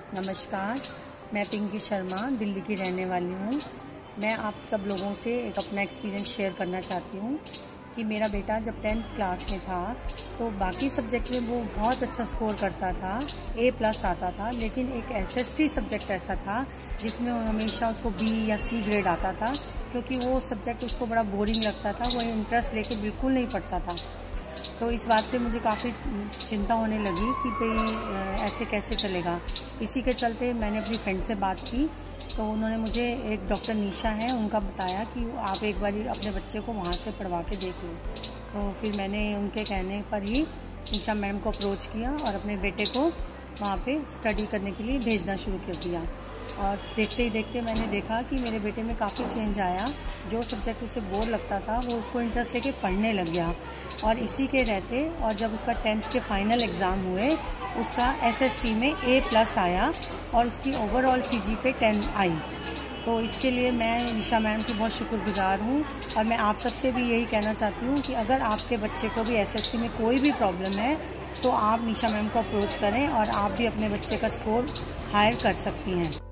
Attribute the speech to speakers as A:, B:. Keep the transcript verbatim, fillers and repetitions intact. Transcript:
A: नमस्कार, मैं पिंकी शर्मा दिल्ली की रहने वाली हूँ। मैं आप सब लोगों से एक अपना एक्सपीरियंस शेयर करना चाहती हूँ कि मेरा बेटा जब टेंथ क्लास में था तो बाकी सब्जेक्ट में वो बहुत अच्छा स्कोर करता था, ए प्लस आता था, लेकिन एक एसएसटी सब्जेक्ट ऐसा था जिसमें हमेशा उसको बी या सी ग्रेड आता था, क्योंकि वो सब्जेक्ट उसको बड़ा बोरिंग लगता था, वो इंटरेस्ट लेके बिल्कुल नहीं पढ़ता था। तो इस बात से मुझे काफ़ी चिंता होने लगी कि भाई ऐसे कैसे चलेगा। इसी के चलते मैंने अपनी फ्रेंड से बात की, तो उन्होंने मुझे एक डॉक्टर निशा है उनका बताया कि आप एक बार अपने बच्चे को वहाँ से पढ़वा के देख लो। तो फिर मैंने उनके कहने पर ही निशा मैम को अप्रोच किया और अपने बेटे को वहाँ पे स्टडी करने के लिए भेजना शुरू कर दिया। और देखते ही देखते मैंने देखा कि मेरे बेटे में काफ़ी चेंज आया। जो सब्जेक्ट उसे बोर लगता था वो उसको इंटरेस्ट लेके पढ़ने लग गया। और इसी के रहते और जब उसका टेंथ के फाइनल एग्ज़ाम हुए उसका एसएसटी में ए प्लस आया और उसकी ओवरऑल सीजी पे टेन आई। तो इसके लिए मैं निशा मैम की बहुत शुक्रगुजार हूँ। और मैं आप सबसे भी यही कहना चाहती हूँ कि अगर आपके बच्चे को भी एसएसटी में कोई भी प्रॉब्लम है तो आप निशा मैम को अप्रोच करें और आप भी अपने बच्चे का स्कोर हायर कर सकती हैं।